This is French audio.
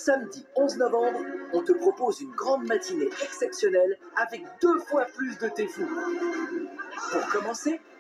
Samedi 11 novembre, on te propose une grande matinée exceptionnelle avec 2 fois plus de Tfou. Pour commencer,